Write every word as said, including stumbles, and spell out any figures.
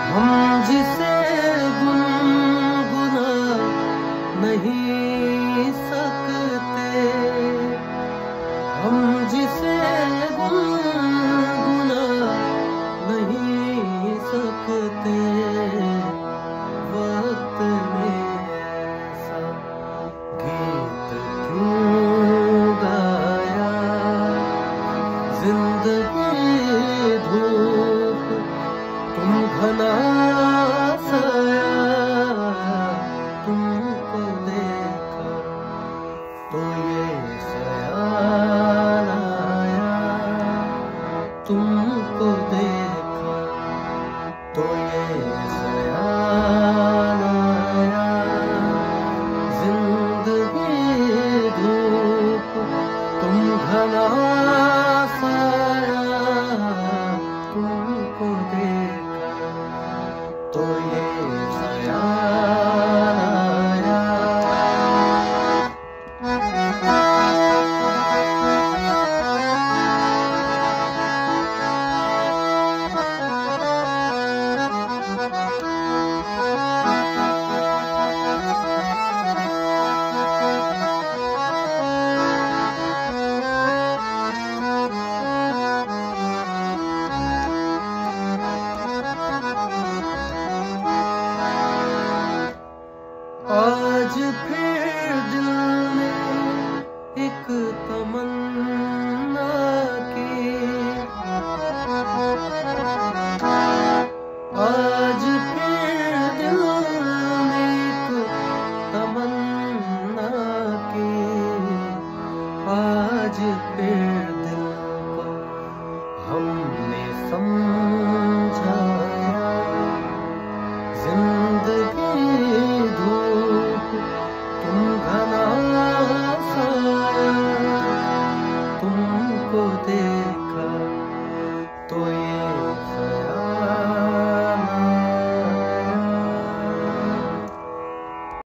हम जिसे गुनगुना नहीं सकते, हम जिसे गुनगुना नहीं सकते, वक्त ने ऐसा गीत क्यों गाया, जिंदगी धूप तुम घना साया, तुमको देखा तो ये ख्याल आया, तुमको देखा तो ये ख्याल आया, जिंदगी धूप तुम घना साया, तुमको देखा तो ये ख्याल